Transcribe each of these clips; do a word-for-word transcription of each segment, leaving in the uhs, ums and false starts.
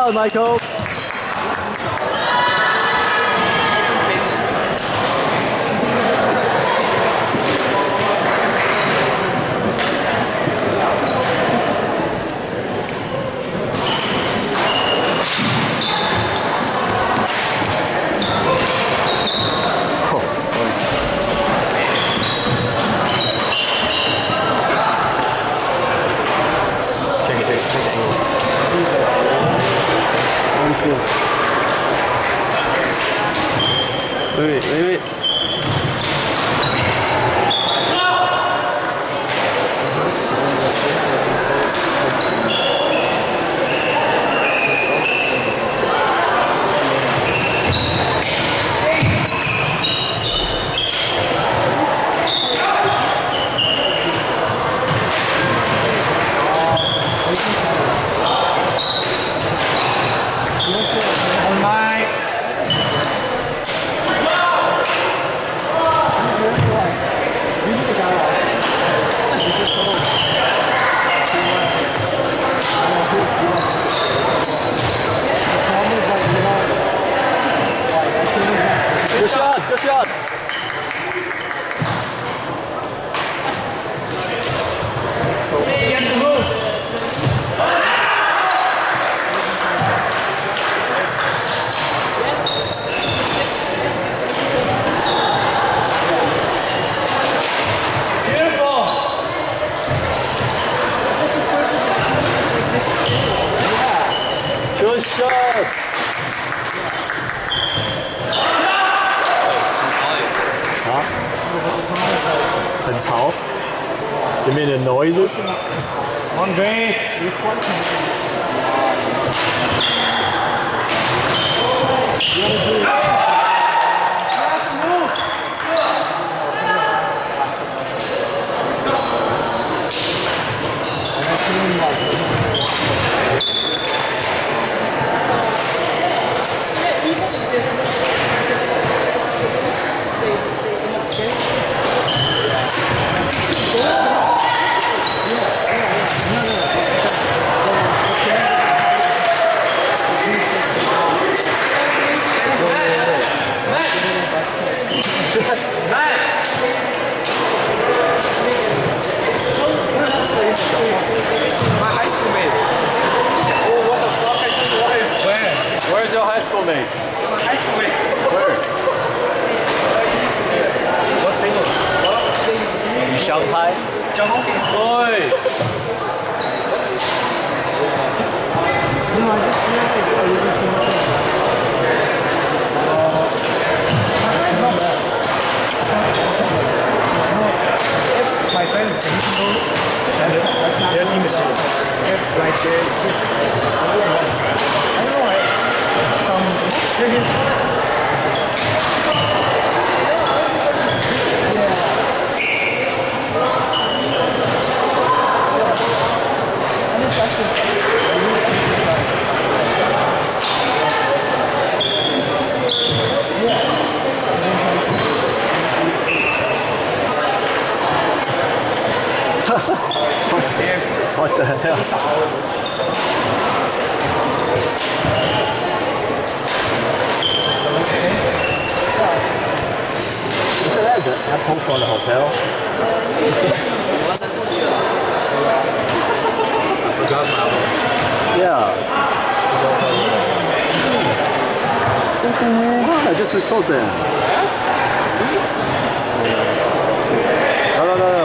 shot, Michael. Wait, wait, wait. Good shot, good shot. Good shot. Huh? 很吵 You mean the noises? On base. My high school mate. Oh, what the fuck? I just lied. Where? Where's your high school mate? My high school mate. Where? What's his name? In Shanghai? Oi! No, I just realized I didn't see nothing. Not bad. My friends painting those, and their team is shit. It's like they just, I don't know why, some friggin', yeah. I think that's just, What the hell? Isn't that the apple from the hotel? Yeah. What the hell? I just recalled that. No, no, no, no.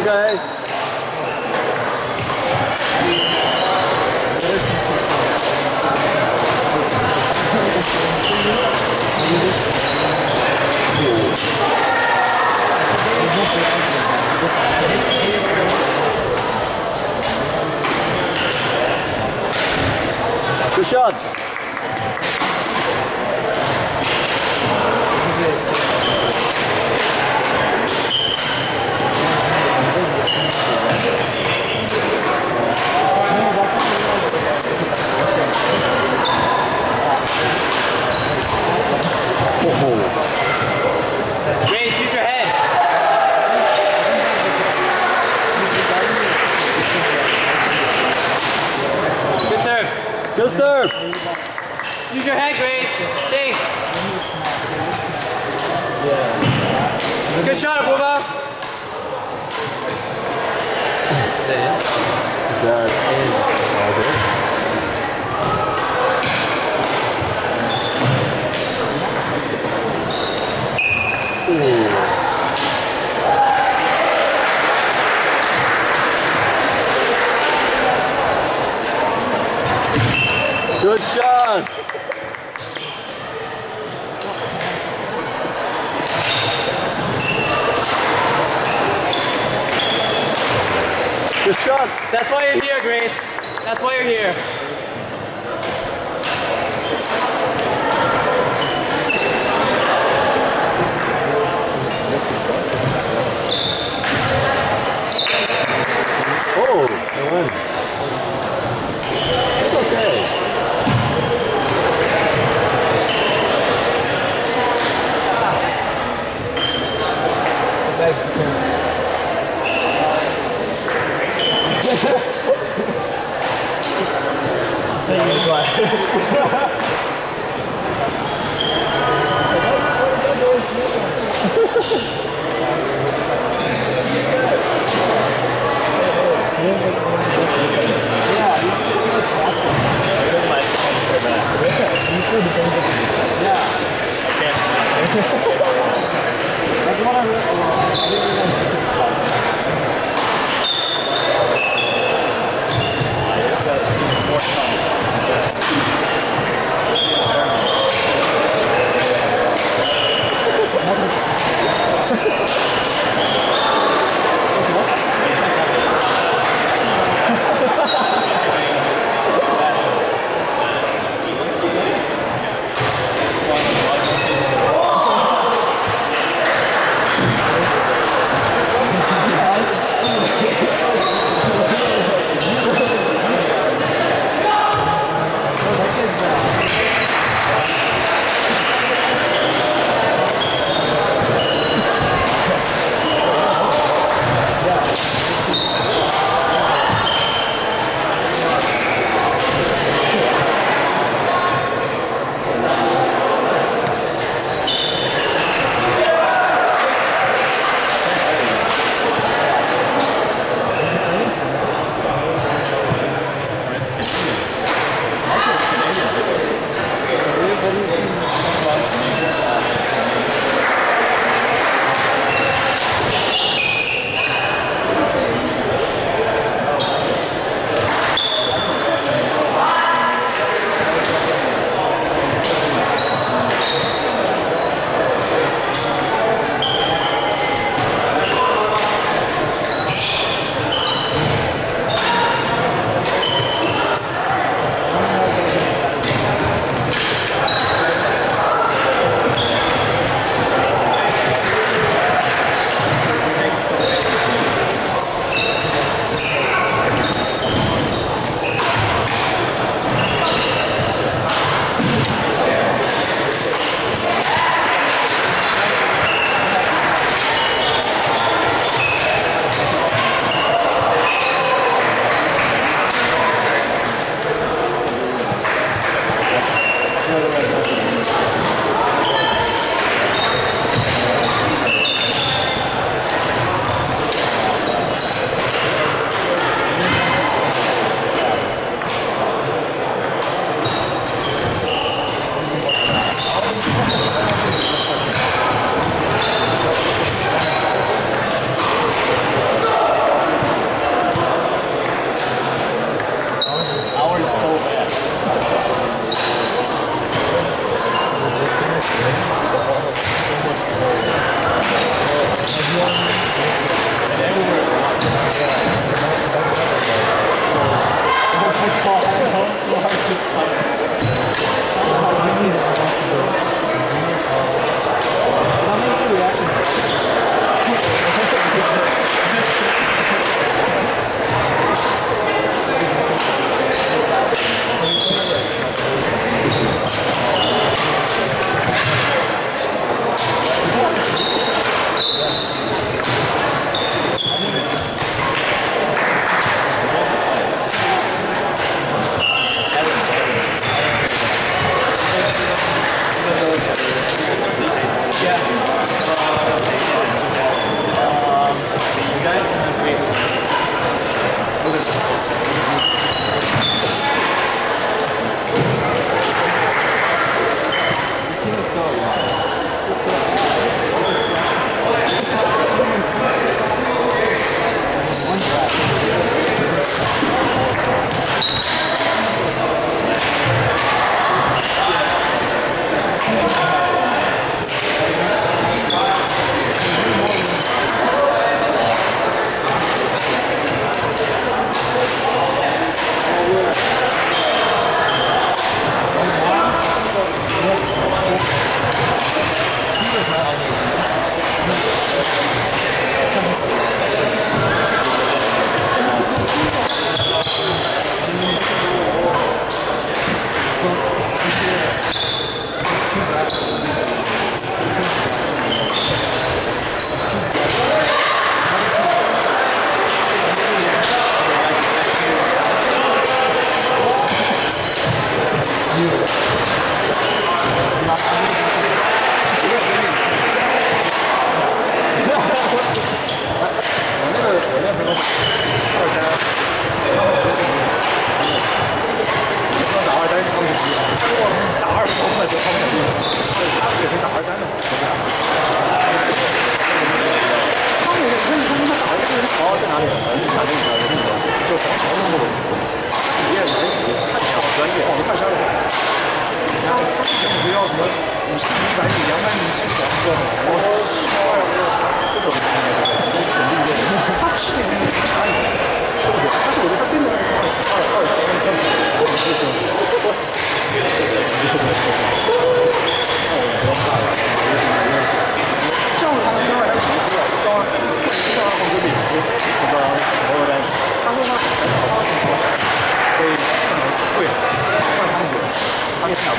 Okay. Good shot. Grace, use your head. Good serve. Good serve. Use your head, Grace. Think. Good shot, Abuba. Is that in? Oh, is it? Good shot! Good shot! That's why you're here, Grace. That's why you're here. Oh, I win. It's okay. Say you what?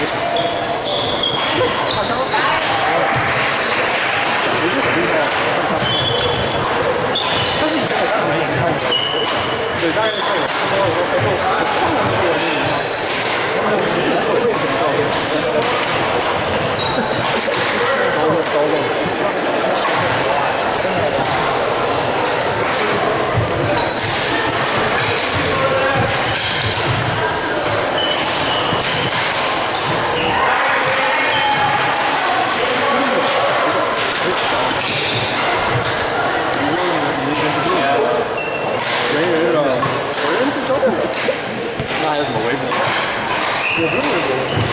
好像。 不是很厉害啊。 但是以前我当然蛮眼看的。 对，大概是我那时候我才做，当然是我那个。他们我会很高的。高了高了。人人了，我人至少那还有什么微博？我不用微博。